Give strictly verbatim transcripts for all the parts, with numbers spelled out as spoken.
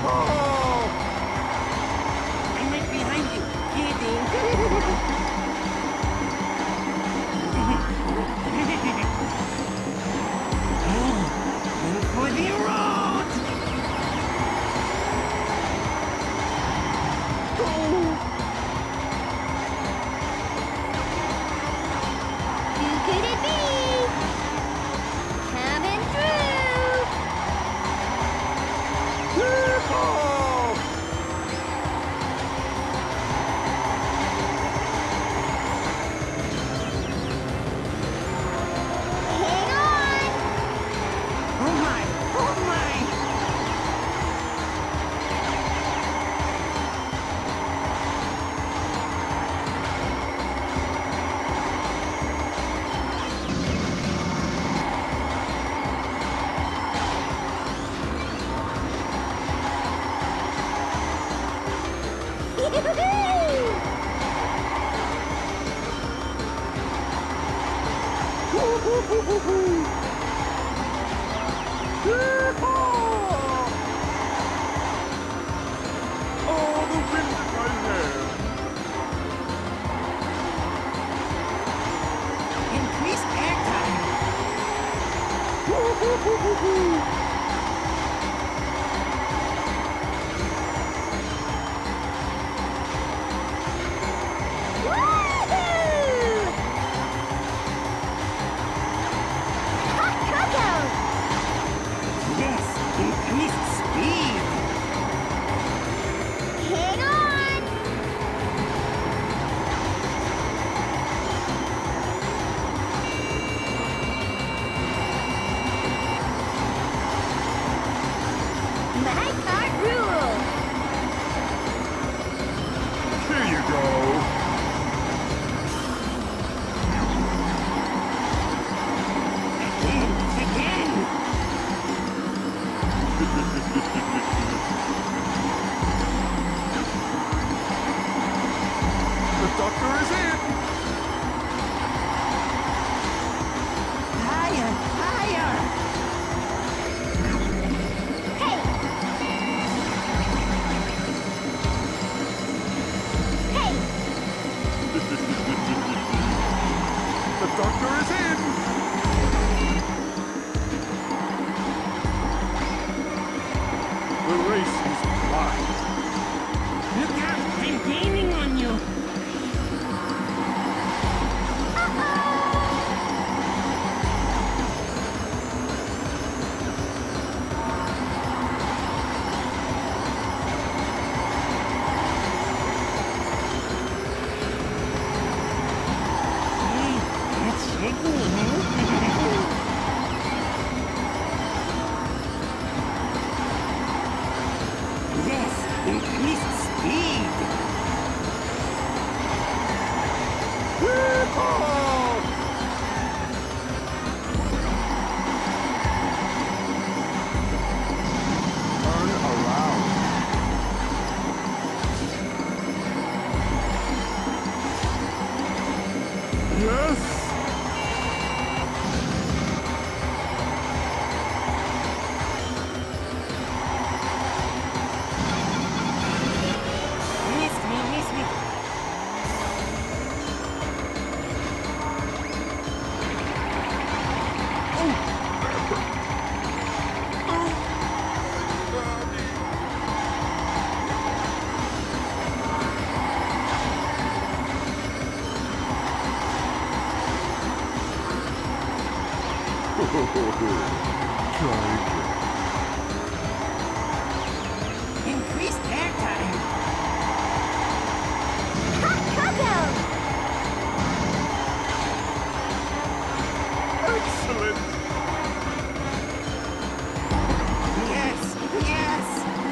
I'm right behind you. Kidding. And for the road! Who could it be? Coming through! Hang on! Oh my! Oh my! Oh, the wind in my hair. Increased airtime! Woohoo! Hot cocoa! Yes! Increased speed! Hang on! My cart rules! Here you go. Again! Again! The doctor is in. Higher! Higher! Hey! Hey! The doctor is in. The race is wide. Look out! I'm gaining on you! Hey, that's shaky, huh? Yes! Increased speed! Turn around. Yes. Miss me, miss me! Try again. Increased airtime! Hot cocoa! Excellent. Yes! Yes!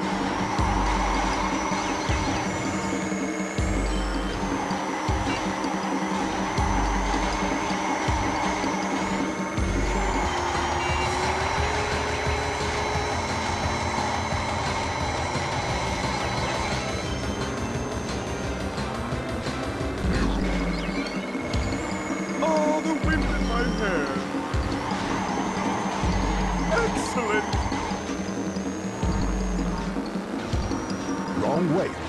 Oh, the wind in my hair. Excellent. long wait.